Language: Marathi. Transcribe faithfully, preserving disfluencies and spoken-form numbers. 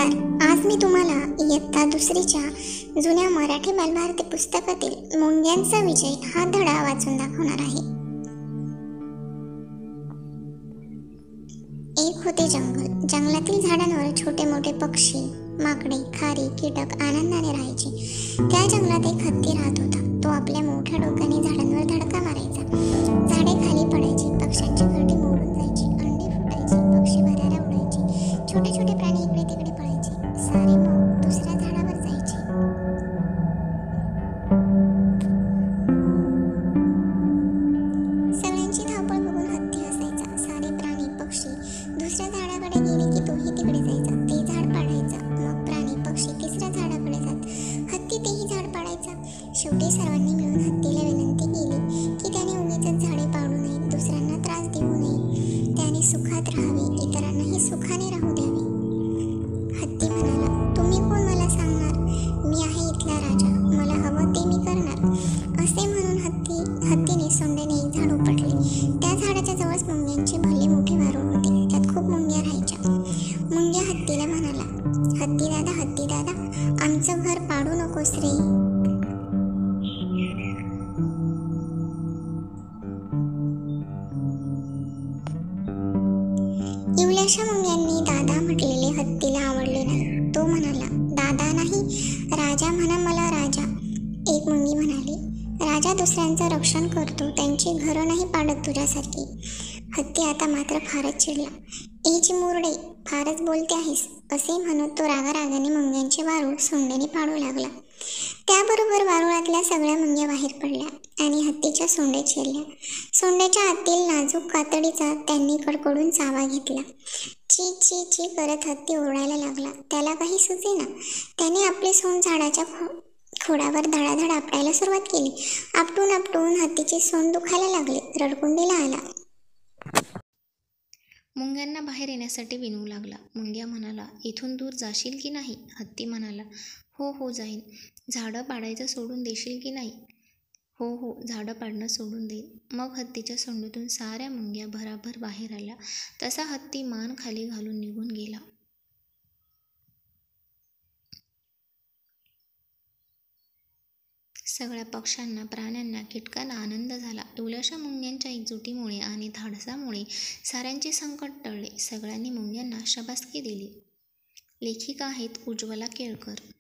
नमस्कार. आज मी तुम्हाला इयत्ता दुसरीच्या जुन्या मराठी बालभारती पुस्तकातील मुंग्यांचा विजय हा धडा वाचून दाखवणार आहे. एक होते जंगल. जंगलातील झाडांवर छोटे मोठे पक्षी, माकडे, खारी, कीटक आनंदाने राहायचे. त्या जंगलात एक हत्ती राहत होता. तो आपल्या मोठ्या डोक्याने झाडांवर धडका मारायचा. झाडे खाली पडायची, पक्ष्यांची घरटी मोडून जायची, अंडी फुटायची, पक्षी भराऱ्या उडायचे, छोटे छोटे प्राणी इकडे तिकडे पळायचे. सारे मग दुसऱ्या झाडावर जायचे. सगळ्यांची धावपळ बघून हत्ती हसायचा. सारे प्राणी पक्षी दुसऱ्या झाडाकडे गेले की तोही तिकडे जायचा. ते झाड पाडायचा. मग प्राणी पक्षी तिसऱ्या झाडाकडे जात. हत्ती तेही झाड पाडायचा. शेवटी सर्वांनी मिळून हत्तीला विनंती केली की त्याने उगीचच झाडे पाडू नयेत, दुसऱ्यांना त्रास देऊ नये, त्याने सुखात राहावे, इतरांनाही सुखाने राहू द्यावे. हत्ती म्हणाला, तुम्ही कोण मला सांगणार? मी आहे इथला राजा, मला हवं ते मी करणार. असे म्हणून हत्ती हत्तीने सोंडेने एक झाड उपटले. त्या झाडाच्या जवळच मुंग्यांचे भले मोठे वारूळ होते. त्यात खूप मुंग्या राहायच्या. मुंग्या हत्तीला म्हणाला, हत्ती दादा हत्ती दादा आमचं घर पाडू नकोस रे. इवल्याशा मुंग्यांनी दादा म्हटलेले हत्तीला आवडले नाही. तो म्हणाला, दादा नाही, राजा म्हणा मला राजा. एक मुंगी म्हणाली, राजा दुसऱ्यांचं रक्षण करतो, त्यांची घरं नाही पाडत तुझ्यासारखी. हत्ती आता मात्र फारच चिडला. ए चिमुरडे, फारच बोलते आहेस, असे म्हणत तो रागारागाने मुंग्यांचे वारूळ सोंडेने पाडू लागला. त्याबरोबर वारुळातल्या सगळ्या मुंग्या बाहेर पडल्या आणि हत्तीच्या सोंडेत शिरल्या. सोंड्याच्या आतील नाजूक कातडीचा त्यांनी कडकडून चावा घेतला. ची ची ची करत हत्ती ओरडायला लागला. त्याला काही सुचेना. त्याने आपले सोंड झाडाच्या खो खोडावर धडाधड आपटायला सुरुवात केली. आपटून आपटून हत्तीचे सोंड दुखायला लागले. रडकुंडीला आला. मुंग्यांना बाहेर येण्यासाठी विनवू लागला. मुंग्या म्हणाला, इथून दूर जाशील की नाही? हत्ती म्हणाला, हो हो जाईन. झाडं पाडायचं सोडून देशील की नाही? हो हो झाडं पाडणं सोडून देईन. मग हत्तीच्या सोंडीतून साऱ्या मुंग्या भराभर बाहेर आल्या. तसा हत्ती मान खाली घालून निघून गेला. सगळ्या पक्ष्यांना, प्राण्यांना, कीटकांना आनंद झाला. इवल्याशा मुंग्यांच्या एकजुटीमुळे आणि धाडसामुळे साऱ्यांचे संकट टळले. सगळ्यांनी मुंग्यांना शाबासकी दिली. लेखिका आहेत उज्ज्वला केळकर.